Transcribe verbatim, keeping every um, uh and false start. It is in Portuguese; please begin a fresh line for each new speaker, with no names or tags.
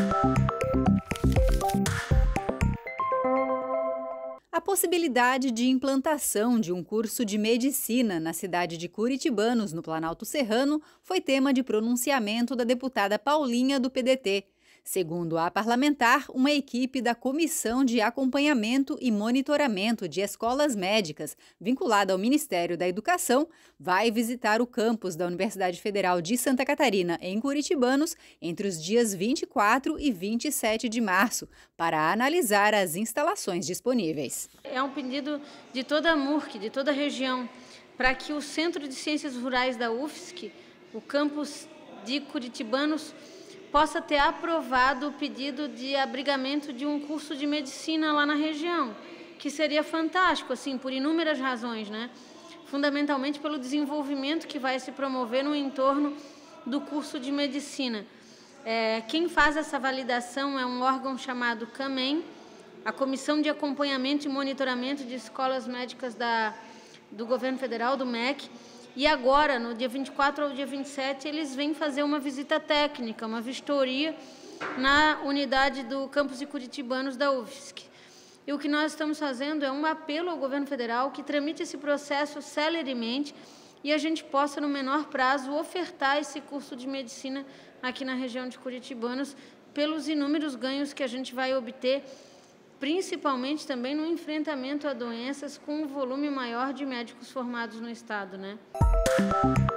A possibilidade de implantação de um curso de medicina na cidade de Curitibanos, no Planalto Serrano, foi tema de pronunciamento da deputada Paulinha, do P D T. Segundo a parlamentar, uma equipe da Comissão de Acompanhamento e Monitoramento de Escolas Médicas, vinculada ao Ministério da Educação, vai visitar o campus da Universidade Federal de Santa Catarina, em Curitibanos, entre os dias vinte e quatro e vinte e sete de março, para analisar as instalações disponíveis.
É um pedido de toda a M U R C, de toda a região, para que o Centro de Ciências Rurais da U F S C, o campus de Curitibanos, possa ter aprovado o pedido de abrigamento de um curso de medicina lá na região, que seria fantástico, assim, por inúmeras razões, né? Fundamentalmente pelo desenvolvimento que vai se promover no entorno do curso de medicina. É, quem faz essa validação é um órgão chamado CAMEM, a Comissão de Acompanhamento e Monitoramento de Escolas Médicas da, do Governo Federal, do M E C. E agora, no dia vinte e quatro ao dia vinte e sete, eles vêm fazer uma visita técnica, uma vistoria na unidade do campus de Curitibanos da U F S C. E o que nós estamos fazendo é um apelo ao governo federal que tramite esse processo celeremente e a gente possa, no menor prazo, ofertar esse curso de medicina aqui na região de Curitibanos, pelos inúmeros ganhos que a gente vai obter, principalmente também no enfrentamento a doenças com um volume maior de médicos formados no estado, né?